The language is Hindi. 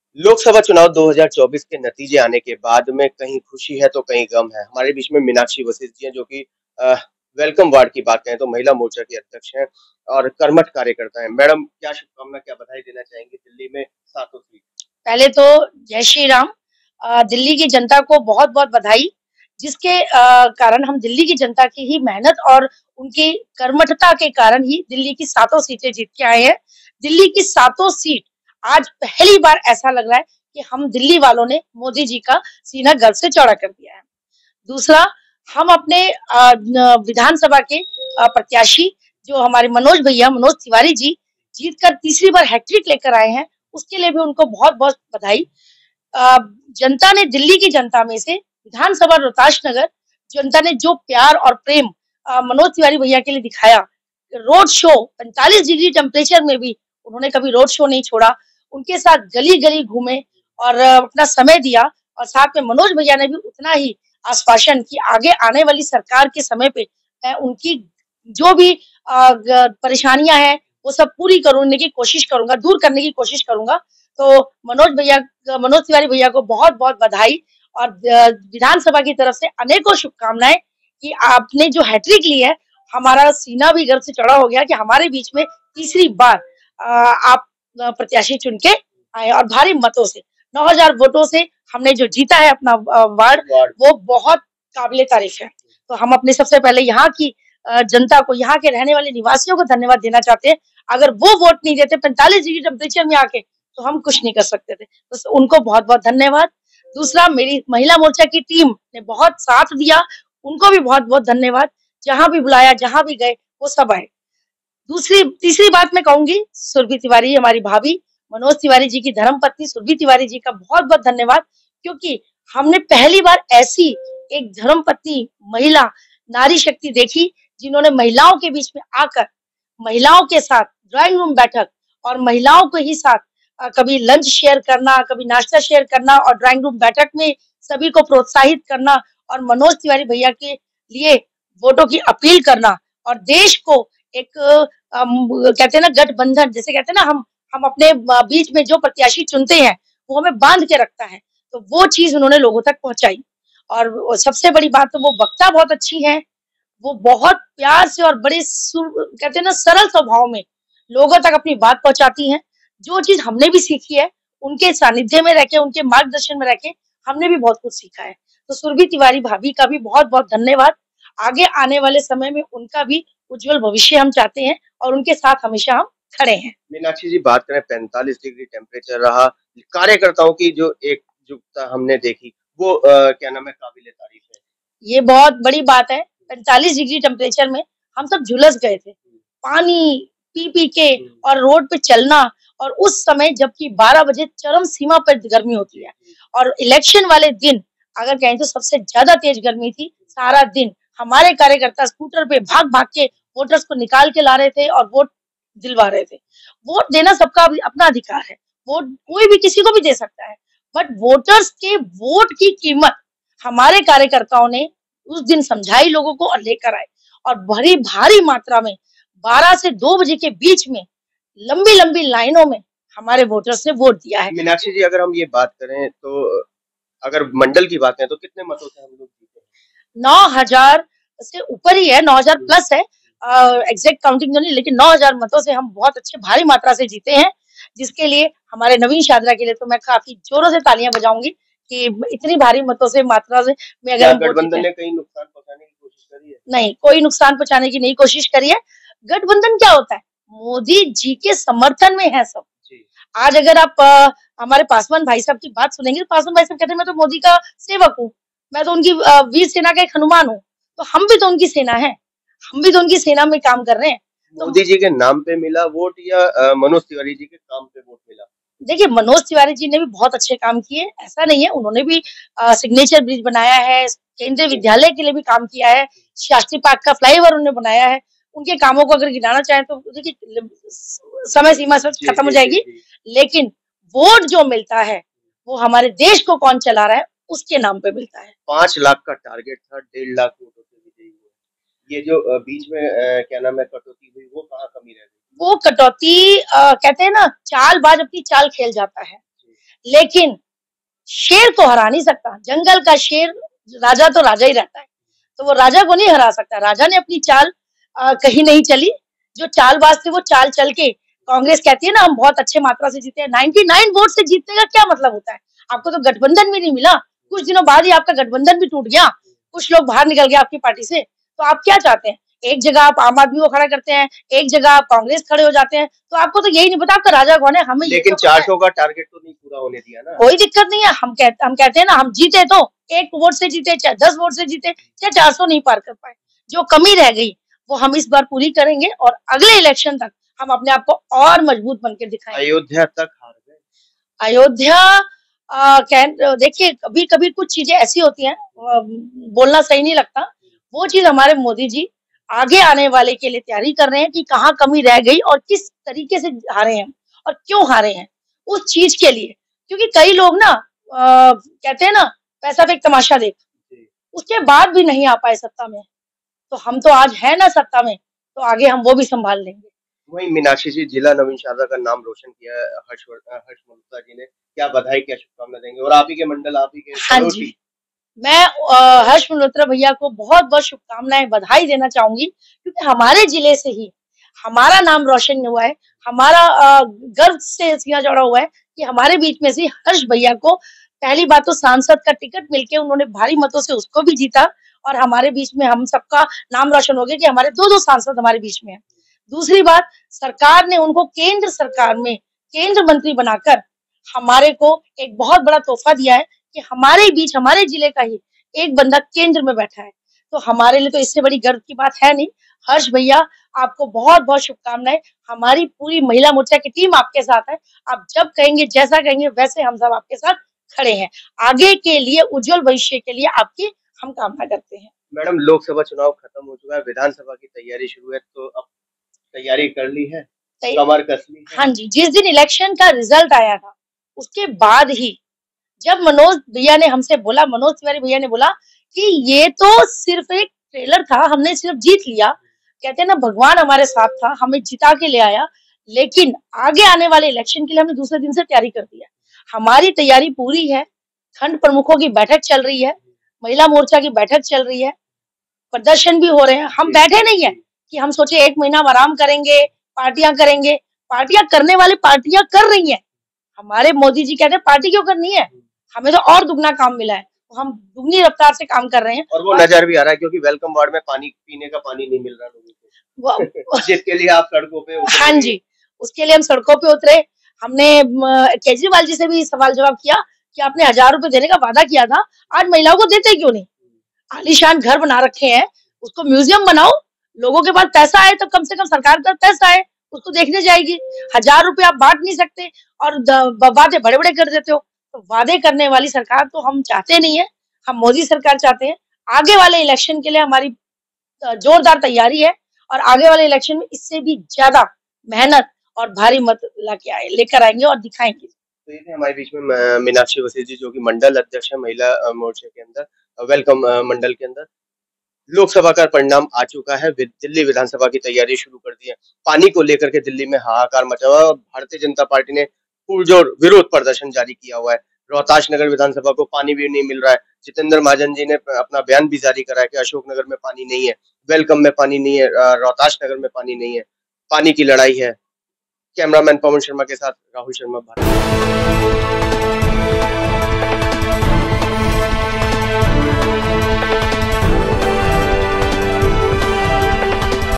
लोकसभा चुनाव 2024 के नतीजे आने के बाद में कहीं खुशी है तो कहीं गम है। हमारे बीच में मीनाक्षी वशिष्ठ जी हैं जो कि अ, वेलकम वार्ड की बात करें तो महिला मोर्चा की अध्यक्ष हैं और कर्मठ कार्यकर्ता हैं। मैडम क्या शुभकामना क्या बधाई देना चाहेंगी दिल्ली में सातों सीट? पहले तो जय श्री राम। दिल्ली की जनता को बहुत-बहुत बधाई, जिसके कारण हम दिल्ली की जनता की ही मेहनत और उनकी कर्मठता के कारण ही दिल्ली की सातों सीटें जीत के आए हैं। दिल्ली की सातों सीट आज पहली बार ऐसा लग रहा है कि हम दिल्ली वालों ने मोदी जी का सीना गर्व से चौड़ा कर दिया है। दूसरा, हम अपने विधानसभा के प्रत्याशी जो हमारे मनोज तिवारी जी जीतकर तीसरी बार हैट्रिक लेकर आए हैं, उसके लिए भी उनको बहुत-बहुत बधाई। अ, जनता ने दिल्ली की जनता में से विधानसभा रोहतास नगर जनता ने जो प्यार और प्रेम मनोज तिवारी भैया के लिए दिखाया, रोड शो 45 डिग्री टेम्परेचर में भी उन्होंने कभी रोड शो नहीं छोड़ा। उनके साथ गली-गली घूमे और अपना समय दिया और साथ में मनोज भैया ने भी उतना ही आश्वासन कि आगे आने वाली सरकार के समय पे मैं उनकी जो भी परेशानियां हैं वो सब पूरी करने की कोशिश करूंगा, दूर करने की कोशिश करूंगा। तो मनोज तिवारी भैया को बहुत-बहुत बधाई और विधानसभा की तरफ से अनेकों शुभकामनाएं कि आपने जो हैट्रिक ली है, हमारा सीना भी गर्व से चौड़ा हो गया कि हमारे बीच में तीसरी बार आप प्रत्याशी चुन के आए और भारी मतों से 9,000 वोटों से हमने जो जीता है अपना वार्ड, वो बहुत काबिले तारीफ है। तो हम अपने सबसे पहले यहाँ की जनता को, यहाँ के रहने वाले निवासियों को धन्यवाद देना चाहते हैं। अगर वो वोट नहीं देते 45 डिग्री टेम्परेचर में आके, तो हम कुछ नहीं कर सकते थे। तो उनको बहुत-बहुत धन्यवाद। दूसरा, मेरी महिला मोर्चा की टीम ने बहुत साथ दिया, उनको भी बहुत-बहुत धन्यवाद। जहाँ भी बुलाया, जहाँ भी गए, वो सब आए। तीसरी बात मैं कहूंगी, सुरभि तिवारी हमारी भाभी, मनोज तिवारी जी की धर्मपत्नी सुरभि तिवारी जी का बहुत-बहुत धन्यवाद, क्योंकि हमने पहली बार ऐसी एक धर्मपत्नी महिला नारी शक्ति देखी, जिन्होंने महिलाओं के बीच में आकर महिलाओं के साथ ड्राइंग रूम बैठक और महिलाओं को ही साथ कभी लंच शेयर करना, कभी नाश्ता शेयर करना और ड्राइंग रूम बैठक में सभी को प्रोत्साहित करना और मनोज तिवारी भैया के लिए वोटों की अपील करना और देश को एक कहते हैं ना गठबंधन, जैसे कहते हैं ना हम अपने बीच में जो प्रत्याशी चुनते हैं वो हमें बांध के रखता है, तो वो चीज उन्होंने लोगों तक पहुंचाई। और सबसे बड़ी बात तो वो वक्ता बहुत अच्छी है, वो बहुत प्यार से और बड़े कहते हैं ना सरल स्वभाव में लोगों तक अपनी बात पहुंचाती हैं। जो चीज हमने भी सीखी है, उनके सानिध्य में रह के, उनके मार्गदर्शन में रह के हमने भी बहुत कुछ सीखा है। तो सुरभि तिवारी भाभी का भी बहुत-बहुत धन्यवाद। आगे आने वाले समय में उनका भी उज्जवल भविष्य हम चाहते हैं और उनके साथ हमेशा हम खड़े हैं। मीनाक्षी जी बात करें 45 डिग्री टेम्परेचर रहा, कार्यकर्ताओं की जो एकजुटता हमने देखी वो क्या नाम है काबिले तारीफ है। ये बहुत बड़ी बात है। 45 डिग्री टेम्परेचर में हम सब झुलस गए थे। पानी पी-पी के और रोड पे चलना, और उस समय जबकि 12 बजे चरम सीमा पर गर्मी होती है और इलेक्शन वाले दिन अगर कहें तो सबसे ज्यादा तेज गर्मी थी। सारा दिन हमारे कार्यकर्ता स्कूटर पे भाग-भाग के वोटर्स को निकाल के ला रहे थे और वोट दिलवा रहे थे। वोट देना सबका अपना अधिकार है। वोट कोई भी किसी को भी दे सकता है। बट वोटर्स के वोट की कीमत हमारे कार्यकर्ताओं ने उस दिन समझाई लोगों को और लेकर आए और बड़ी भारी मात्रा में 12 से 2 बजे के बीच में लंबी-लंबी लाइनों में हमारे वोटर्स ने वोट दिया है। मीनाक्षी जी अगर हम ये बात करें तो अगर मंडल की बात करें तो कितने मतों से हम लोग जीते? 9,000 से ऊपर ही है, 9,000 प्लस है। एग्जैक्ट काउंटिंग तो नहीं, लेकिन 9,000 मतों से हम बहुत अच्छे भारी मात्रा से जीते हैं, जिसके लिए हमारे नवीन शादरा के लिए तो मैं काफी जोरों से तालियां बजाऊंगी कि इतनी भारी मतों से मात्रा से में अगर हम गठबंधन ने कहीं नुकसान पहुंचाने की कोशिश करी है? नहीं, कोई नुकसान पहुंचाने की नहीं कोशिश करी है। गठबंधन क्या होता है? मोदी जी के समर्थन में है सब। आज अगर आप हमारे पासवान भाई साहब की बात सुनेंगे, तो पासवान भाई साहब कहते हैं मैं तो मोदी का सेवक हूँ, मैं तो उनकी वीर सेना का एक हनुमान हूँ। तो हम भी तो उनकी सेना है, हम भी तो उनकी सेना में काम कर रहे हैं। तो मोदी जी के नाम पे मिला वोट या मनोज तिवारी जी के काम पे वोट मिला? देखिए, मनोज तिवारी जी ने भी बहुत अच्छे काम किए, ऐसा नहीं है। उन्होंने भी सिग्नेचर ब्रिज बनाया है, केंद्रीय विद्यालय के लिए भी काम किया है, शास्त्री पार्क का फ्लाईओवर उन्होंने बनाया है। उनके कामों को अगर गिनाना चाहें तो देखिए समय सीमा सब खत्म हो जाएगी, लेकिन वोट जो मिलता है वो हमारे देश को कौन चला रहा है उसके नाम पे मिलता है। 5 लाख का टारगेट था, 1.5 लाख वोटों से विजयी हुए। ये जो बीच में क्या नाम है कटौती हुई वो कहाँ कमी रह गई? वो कटौती कहते हैं ना चालबाज अपनी चाल खेल जाता है। लेकिन शेर को हरा नहीं सकता। जंगल का शेर, राजा तो राजा ही रहता है, तो वो राजा को नहीं हरा सकता। राजा ने अपनी चाल कहीं नहीं चली। जो चालबाज थे वो चाल चल के, कांग्रेस कहती है ना हम बहुत अच्छे मात्रा से जीते हैं, 99 वोट से जीतने का क्या मतलब होता है? आपको तो गठबंधन भी नहीं मिला, कुछ दिनों बाद ही आपका गठबंधन भी टूट गया, कुछ लोग बाहर निकल गए आपकी पार्टी से। तो आप क्या चाहते हैं? एक जगह आप आम आदमी को खड़ा करते हैं, एक जगह आप कांग्रेस खड़े हो जाते हैं, तो आपको तो यही नहीं पता आपका राजा कौन है। हमें लेकिन 400 का टारगेट तो नहीं पूरा होने दिया ना। कोई दिक्कत नहीं है, हम कहते हैं ना, हम जीते तो 1 वोट से जीते, चाहे 10 वोट से जीते, चाहे 400 नहीं पार कर पाए। जो कमी रह गई वो हम इस बार पूरी करेंगे और अगले इलेक्शन तक हम अपने आप को और मजबूत बनकर दिखाएंगे। अयोध्या तक हार गए। अयोध्या देखिए, कभी कभी कुछ चीजें ऐसी होती हैं, बोलना सही नहीं लगता। वो चीज हमारे मोदी जी आगे आने वाले के लिए तैयारी कर रहे हैं कि कहाँ कमी रह गई और किस तरीके से हारे हैं और क्यों हारे हैं, उस चीज के लिए। क्योंकि कई लोग ना कहते हैं ना, पैसा देख तमाशा देख, उसके बाद भी नहीं आ पाए सत्ता में। तो हम तो आज है ना सत्ता में, तो आगे हम वो भी संभाल लेंगे। वही मीनाक्षी जी, जिला नवीन शारदा का नाम रोशन किया है हर्ष मल्होत्रा जी ने, क्या बधाई क्या शुभकामना देंगे? और आप ही के मंडल, आप ही के हाँ जी, मैं हर्ष मल्होत्रा भैया को बहुत बहुत शुभकामनाएं, बधाई देना चाहूंगी, क्योंकि हमारे जिले से ही हमारा नाम रोशन हुआ है। हमारा गर्व से सीना चढ़ा हुआ है कि हमारे बीच में से हर्ष भैया को पहली बात तो सांसद का टिकट मिलके उन्होंने भारी मतों से उसको भी जीता, और हमारे बीच में हम सबका नाम रोशन हो गया कि हमारे 2-2 सांसद हमारे बीच में है। दूसरी बात, सरकार ने उनको केंद्र सरकार में केंद्र मंत्री बनाकर हमारे को एक बहुत बड़ा तोहफा दिया है कि हमारे बीच, हमारे जिले का ही एक बंदा केंद्र में बैठा है। तो हमारे लिए तो इससे बड़ी गर्व की बात है नहीं। हर्ष भैया, आपको बहुत बहुत शुभकामनाएं। हमारी पूरी महिला मोर्चा की टीम आपके साथ है। आप जब कहेंगे, जैसा कहेंगे, वैसे हम सब आपके साथ खड़े हैं। आगे के लिए, उज्जवल भविष्य के लिए आपकी हम कामना करते हैं। मैडम, लोकसभा चुनाव खत्म हो चुका है, विधानसभा की तैयारी शुरू है, तो अब तैयारी कर ली है, कमर कस ली है? हाँ जी, जिस दिन इलेक्शन का रिजल्ट आया था उसके बाद ही जब मनोज भैया ने हमसे बोला, मनोज तिवारी भैया ने बोला कि ये तो सिर्फ एक ट्रेलर था, हमने सिर्फ जीत लिया। कहते हैं ना, भगवान हमारे साथ था, हमें जिता के ले आया। लेकिन आगे आने वाले इलेक्शन के लिए हमने दूसरे दिन से तैयारी कर दी है। हमारी तैयारी पूरी है, खंड प्रमुखों की बैठक चल रही है, महिला मोर्चा की बैठक चल रही है, प्रदर्शन भी हो रहे हैं। हम बैठे नहीं है कि हम सोचे 1 महीना आराम करेंगे, पार्टियां करेंगे। पार्टियां करने वाले पार्टियां कर रही हैं। हमारे मोदी जी कहते हैं पार्टी क्यों करनी है, हमें तो और दुगना काम मिला है, तो हम दुगनी रफ्तार से काम कर रहे हैं। और वो नजर भी आ रहा है, क्योंकि वेलकम वार्ड में पानी, पीने का पानी नहीं मिल रहा लोगों को, जिसके लिए आप सड़कों पे उतरे। हाँ जी, उसके लिए हम सड़कों पे उतरे। हमने केजरीवाल जी से भी सवाल जवाब किया कि आपने 1000 रुपए देने का वादा किया था, आज महिलाओं को देते क्यों नहीं? आलीशान घर बना रखे हैं, उसको म्यूजियम बनाओ, लोगों के पास पैसा आए तो कम से कम सरकार के पास पैसा आए, उसको देखने जाएगी। 1000 रुपए आप बांट नहीं सकते और वादे बड़े बड़े कर देते हो। तो वादे करने वाली सरकार तो हम चाहते नहीं है, हम मोदी सरकार चाहते हैं। आगे वाले इलेक्शन के लिए हमारी जोरदार तैयारी है और आगे वाले इलेक्शन में इससे भी ज्यादा मेहनत और भारी मत लेकर आएंगे और दिखाएंगे। तो ये थे हमारे बीच में मीनाक्षी वसीर जी, जो कि मंडल अध्यक्ष है महिला मोर्चे के अंदर, वेलकम मंडल के अंदर। लोकसभा का परिणाम आ चुका है, दिल्ली विधानसभा की तैयारी शुरू कर दी है। पानी को लेकर के दिल्ली में हाहाकार मचा हुआ है और भारतीय जनता पार्टी ने पुरजोर विरोध प्रदर्शन जारी किया हुआ है। रोहतास नगर विधानसभा को पानी भी नहीं मिल रहा है। जितेंद्र महाजन जी ने अपना बयान भी जारी करा है कि अशोकनगर में पानी नहीं है, वेलकम में पानी नहीं है, रोहतास नगर में पानी नहीं है। पानी की लड़ाई है। कैमरामैन पवन शर्मा के साथ राहुल शर्मा, भारत।